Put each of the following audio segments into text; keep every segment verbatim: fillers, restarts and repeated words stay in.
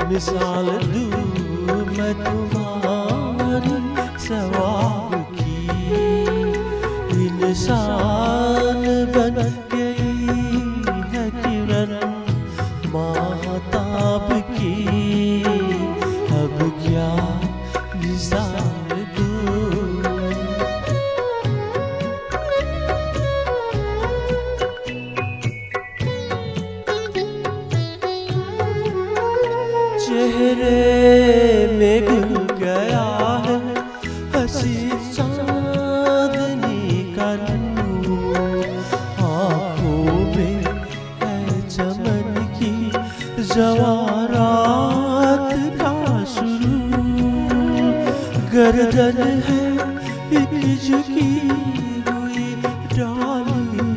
मिसाल दूँ मैं तुम्हारी सवाब की। इंसान बन गई है किरण माहताब की। अब क्या मिसाल दूँ। चेहरे में घुल गया है हंसी चांदनी का नूर। आँखों में है चमन की जवारात का सुरूर। गर्दन है एक झुकी हुई डाली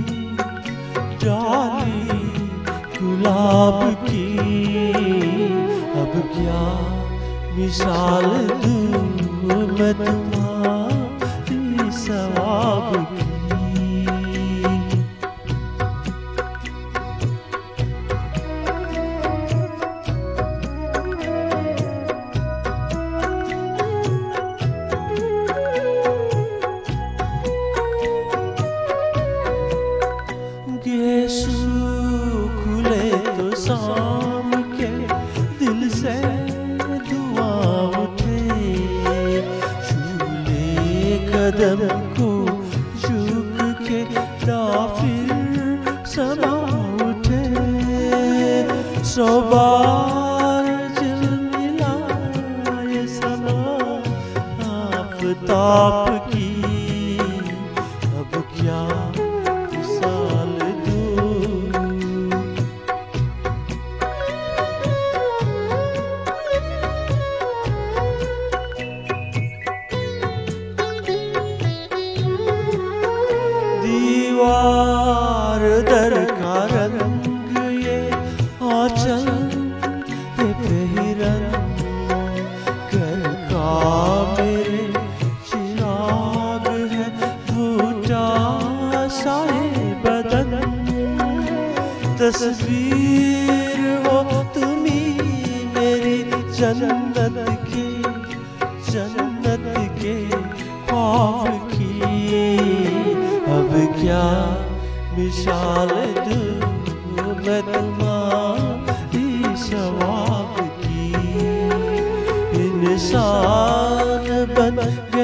डाली गुलाब की। अब क्या मिसाल दूँ मैं तुम्हारी सवाब की। गेसू खुले तो शाम के दिल से दुआ उठे। झूले कदम को झुक के ना फिर समा उठे। सौ बार जल मिला ये समा आफताब की। अब क्या मिसाल दूँ। दीवार दर का रंग ये आंचल ये पेहरन। घर का मेरे चिराग है बूटा साए बदन। तस्वीर हो तुम्ही मेरी जन्नत के जन्नत के ख्वाब की। अब क्या मिसाल दूँ मैं तुम्हारी सवाब की। इंसान बन